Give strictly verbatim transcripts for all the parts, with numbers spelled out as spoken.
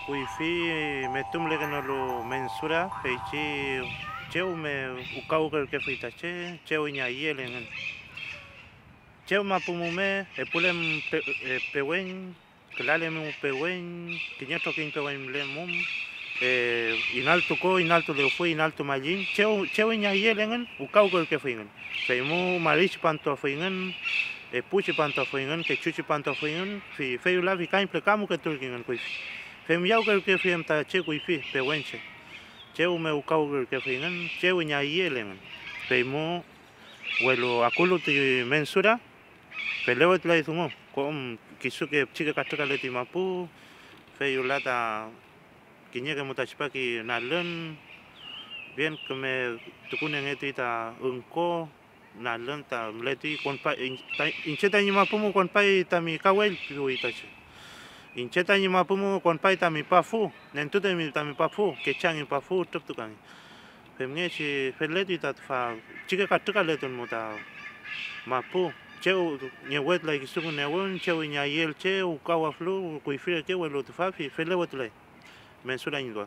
Wifi metumle que no lo mensura, feichi cheu me ukau que feita che, cheu nya yelen. Cheu mapumume, epulem pewen, klale mu pewen, quinientos kin pewen le mum. Eh, inalto ko, inalto le fue, inalto malin, cheu cheu nya yelen, ukau que feingen. Feimu marich panto feingen. E puchi panto feingen, que chuchi panto feingen, fi feiu la vi kain plekamu que turkingen kuif. Fem yau que fiem ta che kuifi, pe wenche. Cheu me ukau que feingen, cheu nya yelen. Feimu Welo akulu ti mensura, peleo tla isumo, com kisuke chica katuka leti mapu, feiu lata kinyeke mutachpaki nalen, bien que me tukunen etita unko, nalen ta leti konpa incheta ni mapumu konpai ta mi kawel piuitache. Incheta ni mapumu konpai ta mi pafu, nentute mi ta mi pafu, que changi pafu tuk tukani. Femneci feleti ta fa chica katuka leton muta mapu cheu ni wet la kisuku ne won cheu nya yel cheu kawa flu kuifire ke welo tufa fi fele wotle mensura indwa.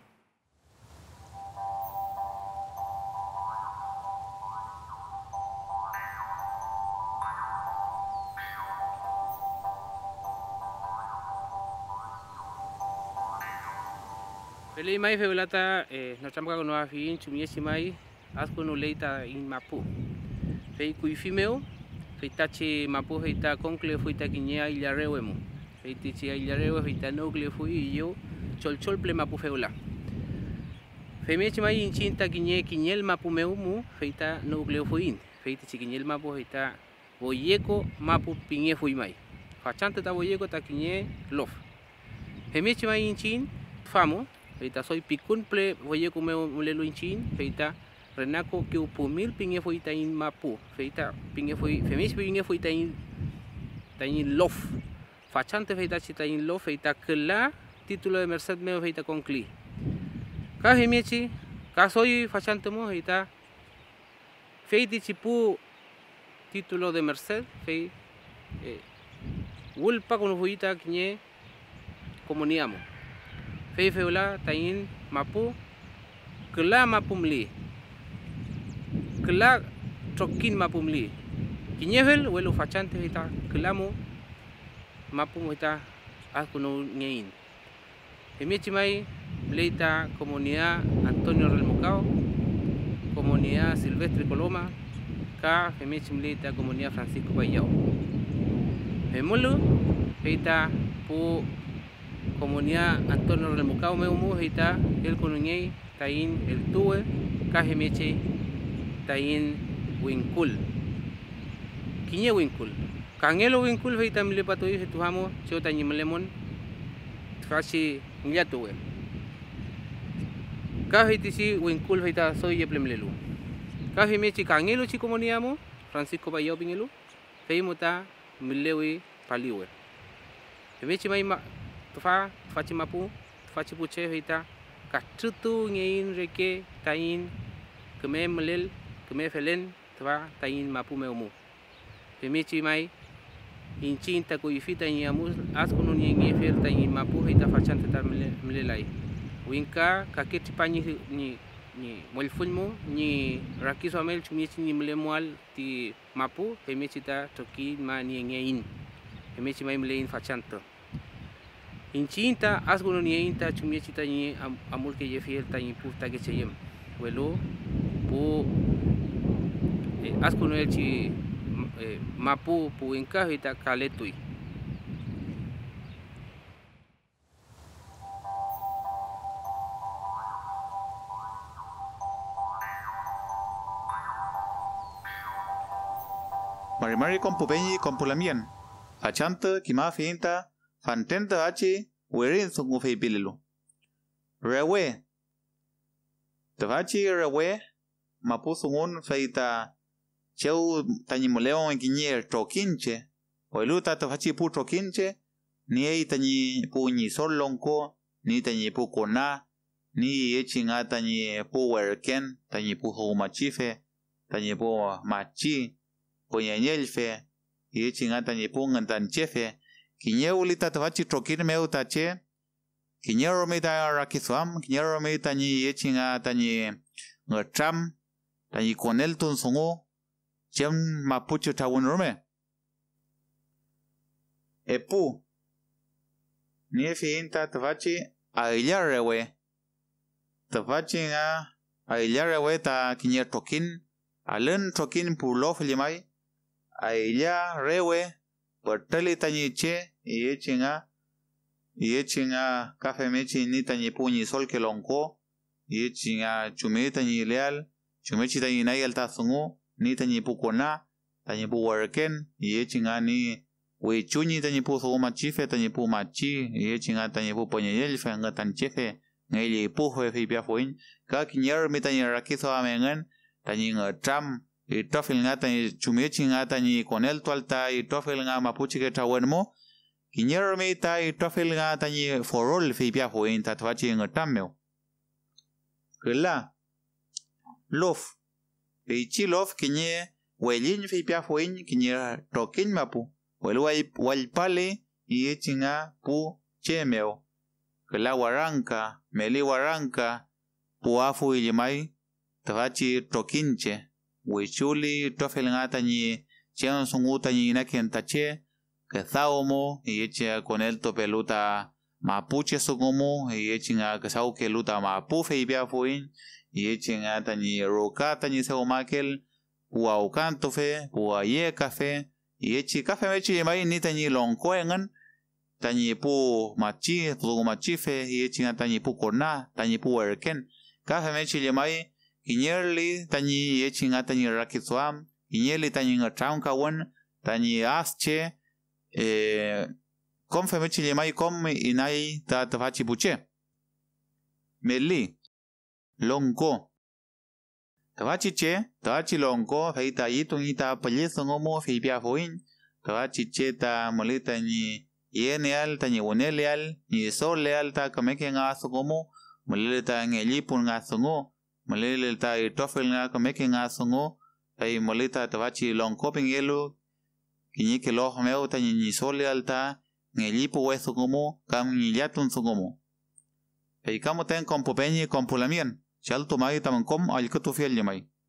Pele mai feulata eh na chamka no afin chumiesi mai asku no leita in mapu. Fei kuifimeo feitachi mapu feita konkle fuita kinya ilarewemu. Feitichi ilareu feita nogle fui yo cholchol ple mapu feula. Femechi mai inchinta kinye kinyel mapu meumu feita nogle fuin. Feitichi kinyel mapu feita boyeko mapu pinge fui mai. Fachante ta boyeko ta kinye lof. Femechi mai inchin famo feita soy pikun ple voye kume mulelu inchin feita renako que upumil pinge foita in mapu feita pinge foi femis pinge foita in tain lof fachante feita chita in lof feita kela título de merced me feita concli ka hemiechi ka soy fachante mo feita feiti chipu título de merced fei eh, ulpa con foita kiñe comuniamo fei feula tain mapu kela mapumli kela trokin mapumli kiñevel welo fachante hita kelamo mapum hita akuno ngein emichi mai leita comunidad Antonio Relmocao comunidad Silvestre Coloma ka emichi leita comunidad Francisco Bayao emulu heita pu comunidad Antonio Relmocao meumu heita el kunungei tain el tuwe kahemeche tain winkul kiñe winkul kangelo winkul heita mile patoi hetuhamo chota nyimlemon fashi nyatuwe kahitisi winkul heita soy yeplemlelu kahemeche kangelo chi comunidad mo Francisco Bayao pingelu feimuta milewi paliwe hemeche mai tufa faci mapu faci puce heita katutu ngein reke tain keme melel keme felen tufa tain mapu meumu pemici mai incin ta kuifita nyamu askunu nyengi fer tain mapu heita facante ta melelai winka kaketi pani ni ni molfulmo ni rakiso amel chumici ni melemual ti mapu pemici ta toki ma ni ngein pemici mai melein facante inchinta asgono ni inta chumiechita ni amul que yefiel ta ni puta que cheyem welo pu asgono elchi mapu pu inka hita kaletui Mari mari kompupenyi kompulamien achanta kima finta fantenta achi werin sungu fei bililu. Rewe. Tavachi rewe mapu sungun feita cheu tanimuleo en kinyer trokinche. Oiluta tavachi pu trokinche ni ei tani pu ni solonko ni tani pu kona ni echinga tani pu werken tani pu humachife tani pu machi puñanyelfe echinga tani pu ngantanchefe Kiñeulita tabachi trokin meu tache kinyero mi ta rakisuam kinyero mi ta ni yechinga ta ni ngatram ta ni konel tun songo jem mapuche ta wonrome epu ni finta tvachi ailarewe tvachi nga ailarewe ta kinyer tokin alen tokin pulof limai aila rewe portali ta ni che yechinga yechinga kafe mechi ni ta ni puñi sol que lonko yechinga chumeta ni leal chumechi ta ni nayal ta sungu ni ta ni pukona ta ni pu worken yechinga ni we chuni ta ni pu so machife ta ni pu machi yechinga ta ni pu poñel fe nga tan chefe ngai pu fe fi pia foin ka kinyer mi ta ni rakiso amengan ta ni ngatram y tofel nga ta ni chumechi nga ta ni konel tualta y tofel nga mapuchi que ta wenmo kinyero mi ta y tofel nga ta ni forol fi pia foin ta twachi ngatam meu kela lof peichi lof kinye welin fi pia foin kinye tokin mapu welwai walpale y chinga pu chemeo kela waranka meli waranka puafu ilimai twachi tokinche wichuli tofel nga ta ni chen sungu ta ni na kentache que saumo y eche con el topeluta mapuche sugomo y echinga que sau que luta mapufe y bia fuin y echinga ta ni roka ta ni seu makel puau canto fe puaye café y echi café mechi mai ni ta ni lonko engan ta ni pu machi pu machife y echinga ta ni pu corna ta ni pu erken café mechi mai kinyerli ta ni echinga ta ni rakitswam kinyerli ta ni ngatram kawan ta ni asche eh kom fe mechi le mai kom inai ta tafachi buche meli lonko tafachi che tafachi lonko fei ta yitung ita paliso ngomo fei pia foin tafachi che ta molita ni yeneal ta ni woneleal ni soleal ta kameke nga sogomo molita ngeli pun nga songo molita ta tofel nga kameke nga songo fei molita tafachi lonko pingelo kinyi ke lo meu ta ni sole alta ngeli pu weso como kam ni yatun sogomo e kamo ten kompo peñi kompo lamien chal to mai tam kom al ko to fiel mai